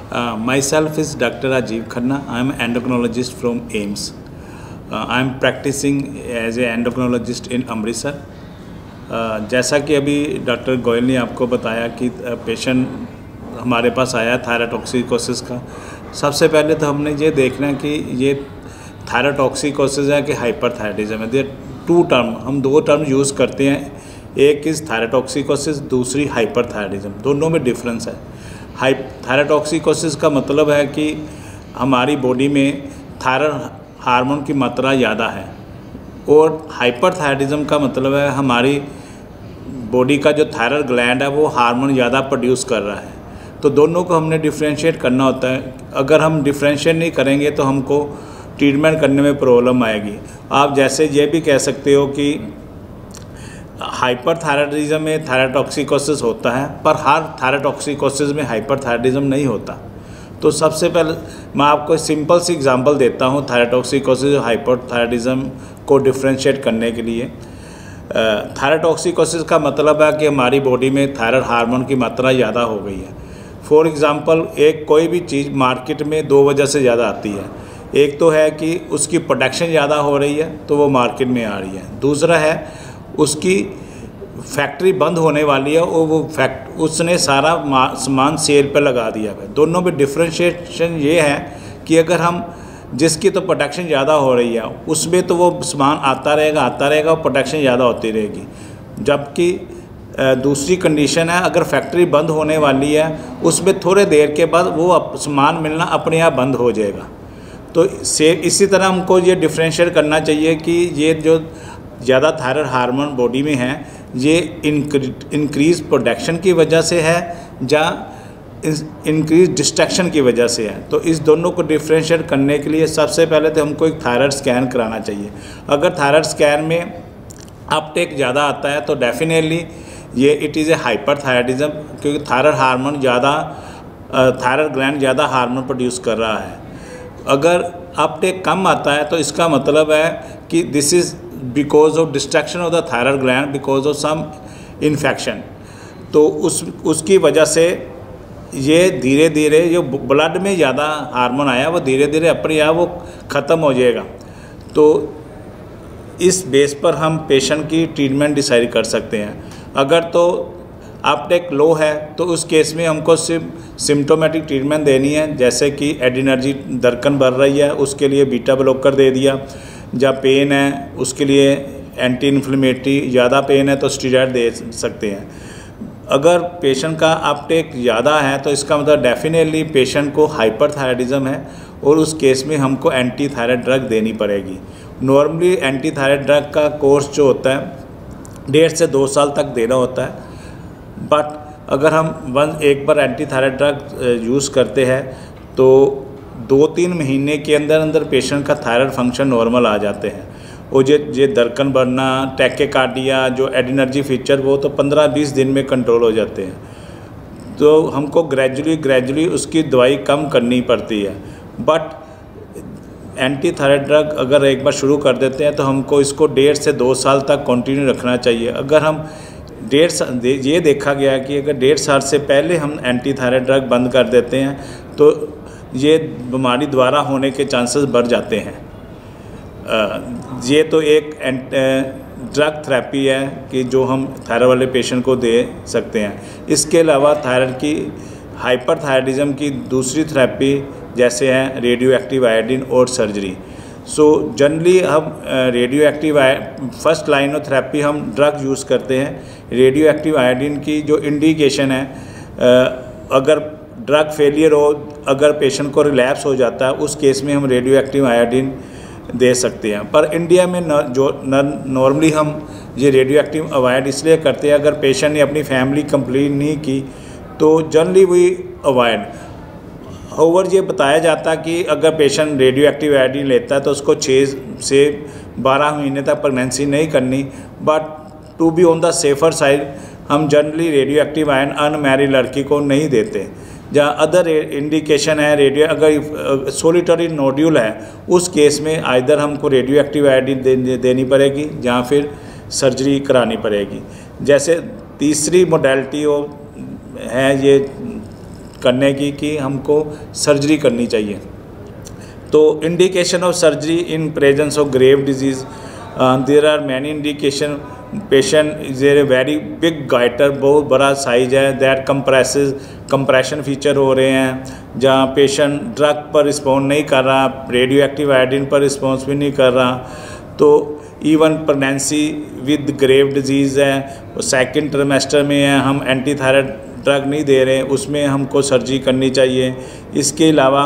Myself is Dr. Rajeev Khanna. I am an endocrinologist from AIMS. I am practicing as a endocrinologist in Amritsar. जैसा कि अभी doctor Goyal ने आपको बताया कि पेशेंट हमारे पास आया थायरोटॉक्सिकोसिस का. सबसे पहले तो हमने ये देखना है कि ये थायरोटॉक्सिकोसिस है कि हाइपरथायराइडिज्म है. देयर टू टर्म, हम दो टर्म यूज़ करते हैं. एक इज़ थायरोटॉक्सिकोसिस, दूसरी हाइपरथायराइडिज्म. दोनों में डिफरेंस है. थायरोटॉक्सिकोसिस का मतलब है कि हमारी बॉडी में थायराइड हार्मोन की मात्रा ज़्यादा है, और हाइपरथायराइडिज्म का मतलब है हमारी बॉडी का जो थायराइड ग्लैंड है वो हार्मोन ज़्यादा प्रोड्यूस कर रहा है. तो दोनों को हमने डिफ्रेंशिएट करना होता है. अगर हम डिफ्रेंशिएट नहीं करेंगे तो हमको ट्रीटमेंट करने में प्रॉब्लम आएगी. आप जैसे ये भी कह सकते हो कि हाइपरथायराइडिज्म में थायरोटॉक्सिकोसिस होता है, पर हर थायरोटॉक्सिकोसिस में हाइपरथायराइडिज्म नहीं होता. तो सबसे पहले मैं आपको सिंपल सी एग्जांपल देता हूँ थायरोटॉक्सिकोसिस और हाइपरथायराइडिज्म को डिफ्रेंशिएट करने के लिए. थायरोटॉक्सिकोसिस का मतलब है कि हमारी बॉडी में थायराइड हार्मोन की मात्रा ज़्यादा हो गई है. फॉर एग्ज़ाम्पल, एक कोई भी चीज़ मार्केट में दो वजह से ज़्यादा आती है. एक तो है कि उसकी प्रोडक्शन ज़्यादा हो रही है तो वो मार्केट में आ रही है. दूसरा है उसकी फैक्ट्री बंद होने वाली है और वो उसने सारा सामान सेल पे लगा दिया है. दोनों में डिफ्रेंशिएशन ये है कि अगर हम जिसकी तो प्रोडक्शन ज़्यादा हो रही है उसमें तो वो सामान आता रहेगा और प्रोडक्शन ज़्यादा होती रहेगी. जबकि दूसरी कंडीशन है, अगर फैक्ट्री बंद होने वाली है उसमें थोड़े देर के बाद वो सामान मिलना अपने आप बंद हो जाएगा. तो इसी तरह हमको ये डिफ्रेंशिएट करना चाहिए कि ये जो ज़्यादा थायराइड हार्मोन बॉडी में है ये इंक्रीज प्रोडक्शन की वजह से है या इंक्रीज डिस्ट्रैक्शन की वजह से है. तो इस दोनों को डिफ्रेंशिएट करने के लिए सबसे पहले तो हमको एक थायराइड स्कैन कराना चाहिए. अगर थायराइड स्कैन में अपटेक ज़्यादा आता है तो डेफिनेटली ये इट इज़ ए हाइपरथायराइडिज्म, क्योंकि थायराइड हार्मोन ज़्यादा थायराइड ग्लैंड ज़्यादा हार्मोन प्रोड्यूस कर रहा है. अगर अपटेक कम आता है तो इसका मतलब है कि this is because of distraction of the thyroid gland because of some infection. तो उसकी वजह से ये धीरे धीरे जो ब्लड में ज़्यादा हार्मोन आया वो धीरे धीरे अपने आप वो ख़त्म हो जाएगा. तो इस बेस पर हम पेशेंट की ट्रीटमेंट डिसाइड कर सकते हैं. अगर तो अपटेक लो है तो उस केस में हमको सिर्फ सिम्टोमेटिक ट्रीटमेंट देनी है, जैसे कि एडिनर्जी धड़कन बढ़ रही है उसके लिए बीटा ब्लॉकर दे दिया, जब पेन है उसके लिए एंटी इन्फ्लेमेटरी, ज़्यादा पेन है तो स्टेरॉइड दे सकते हैं. अगर पेशेंट का अपटेक ज़्यादा है तो इसका मतलब डेफिनेटली पेशेंट को हाइपरथायराइडिज्म है और उस केस में हमको एंटी थायराइड ड्रग देनी पड़ेगी. नॉर्मली एंटी थायराइड ड्रग का कोर्स जो होता है 1.5 से 2 साल तक देना होता है. बट अगर हम एक बार एंटी थायराइड ड्रग यूज़ करते हैं तो 2-3 महीने के अंदर अंदर पेशेंट का थायराइड फंक्शन नॉर्मल आ जाते हैं. और ये धड़कन बढ़ना, टैकेकार्डिया, जो एडिनर्जी फीचर, वो तो 15-20 दिन में कंट्रोल हो जाते हैं. तो हमको ग्रेजुअली उसकी दवाई कम करनी पड़ती है. बट एंटी थायराइड ड्रग अगर एक बार शुरू कर देते हैं तो हमको इसको 1.5 से 2 साल तक कंटिन्यू रखना चाहिए. अगर हम ये देखा गया है कि अगर 1.5 साल से पहले हम एंटी थायराइड ड्रग बंद कर देते हैं तो ये बीमारी दोबारा होने के चांसेस बढ़ जाते हैं. ये तो एक ड्रग थेरेपी है कि जो हम थायराइड वाले पेशेंट को दे सकते हैं. इसके अलावा थायराइड की हाइपरथायराइडिज्म की दूसरी थेरेपी जैसे हैं रेडियो एक्टिव आयोडीन और सर्जरी. सो जनरली हम radioactive first line of therapy हम ड्रग यूज़ करते हैं. रेडियो एक्टिव आयोडीन की जो इंडिकेशन है, अगर ड्रग फेलियर हो, अगर पेशेंट को रिलैप्स हो जाता है उस केस में हम रेडियो एक्टिव आयोडीन दे सकते हैं. पर इंडिया में नॉर्मली हम ये रेडियो एक्टिव अवॉइड इसलिए करते हैं, अगर पेशेंट ने अपनी फैमिली कंप्लीट नहीं की तो जनरली वी अवॉइड. ओवर ये बताया जाता कि अगर पेशेंट रेडियो एक्टिव आयोडीन लेता है तो उसको 6 से 12 महीने तक प्रेगनेंसी नहीं करनी. But to be on the safer side हम generally radioactive iodine unmarried लड़की को नहीं देते. जहाँ अदर इंडिकेशन है रेडियो, अगर सोलिटरी नोड्यूल है उस केस में आइदर हमको रेडियो एक्टिव आयोडीन देनी पड़ेगी या फिर सर्जरी करानी पड़ेगी. जैसे तीसरी मोडेलिटी है ये करने की कि हमको सर्जरी करनी चाहिए। तो indication of surgery in presence of grave disease, there are many indication. Patient is a very big goiter, बहुत बड़ा साइज है, दैट कंप्रेशन फीचर हो रहे हैं, जहाँ पेशेंट ड्रग पर रिस्पॉन्ड नहीं कर रहा, रेडियो एक्टिव आयोडीन पर रिस्पॉन्स भी नहीं कर रहा। तो even pregnancy with grave disease है, सेकंड ट्रिमेस्टर में है, हम एंटी थायराइड ड्रग नहीं दे रहे हैं, उसमें हमको सर्जरी करनी चाहिए। इसके अलावा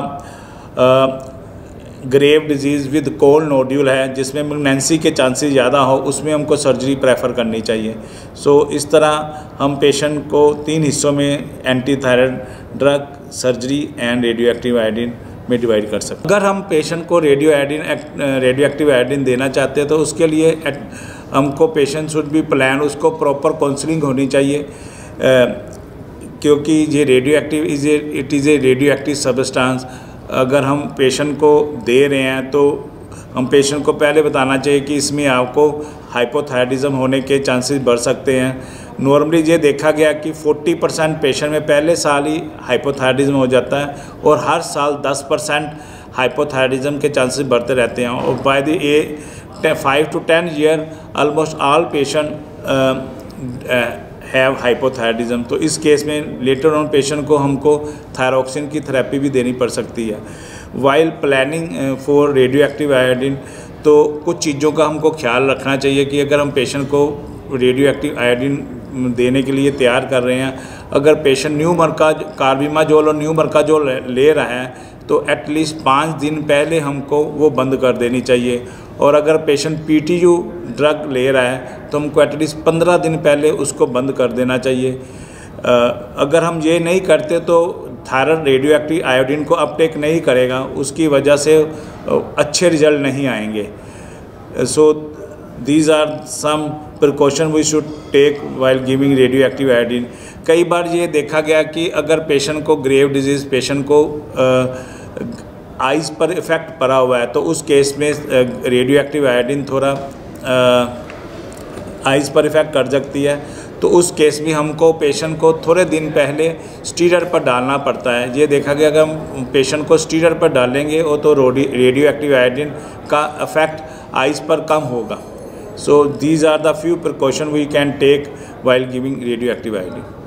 grave disease with cold nodule है, जिसमें प्रेगनेंसी के चांसेस ज़्यादा हो, उसमें हमको सर्जरी प्रेफर करनी चाहिए। सो इस तरह हम पेशेंट को 3 हिस्सों में anti thyroid drug, surgery and radioactive iodine में डिवाइड कर सकते हैं। अगर हम पेशेंट को रेडियो एक्टिव आयोडीन देना चाहते हैं तो उसके लिए हमको पेशेंट शुड बी प्लान, उसको प्रॉपर काउंसलिंग होनी चाहिए, क्योंकि ये radioactive it is a radioactive substance. अगर हम पेशेंट को दे रहे हैं तो हम पेशेंट को पहले बताना चाहिए कि इसमें आपको हाइपोथायराइडिज्म होने के चांसेस बढ़ सकते हैं। नॉर्मली ये देखा गया कि 40% पेशेंट में पहले साल ही हाइपोथायराइडिज्म हो जाता है और हर साल 10% हाइपोथायराइडिज्म के चांसेस बढ़ते रहते हैं, और by the age 5 to 10 year almost all patient have hypothyroidism. तो इस केस में लेटर ऑन पेशेंट को हमको थायरोक्सिन की थेरेपी भी देनी पड़ सकती है। While planning for radioactive iodine, तो कुछ चीज़ों का हमको ख्याल रखना चाहिए कि अगर हम पेशेंट को रेडियो एक्टिव आयोडीन देने के लिए तैयार कर रहे हैं, अगर पेशेंट कार्बिमाजोल और न्यूमरकाजोल ले रहा है तो एटलीस्ट 5 दिन पहले हमको वो बंद कर देनी चाहिए, और अगर पेशेंट PTU ड्रग ले रहा है तो हमको एटलीस्ट 15 दिन पहले उसको बंद कर देना चाहिए। अगर हम ये नहीं करते तो थायराइड रेडियो एक्टिव आयोडीन को अपटेक नहीं करेगा, उसकी वजह से अच्छे रिजल्ट नहीं आएंगे। So these are some precaution we should take while giving radioactive iodine. कई बार ये देखा गया कि अगर पेशेंट को ग्रेव डिजीज़, पेशेंट को आइज़ पर इफ़ेक्ट पड़ा हुआ है, तो उस केस में रेडियो एक्टिव आयोडीन थोड़ा आइज़ पर इफ़ेक्ट कर सकती है। तो उस केस में हमको पेशेंट को थोड़े दिन पहले स्टीरॉयड पर डालना पड़ता है। ये देखा गया अगर हम पेशेंट को स्टीरॉयड पर डालेंगे और तो रेडियो एक्टिव आयोडीन का इफ़ेक्ट आइज़ पर कम होगा। So these are the few precaution we can take while giving radioactive iodine.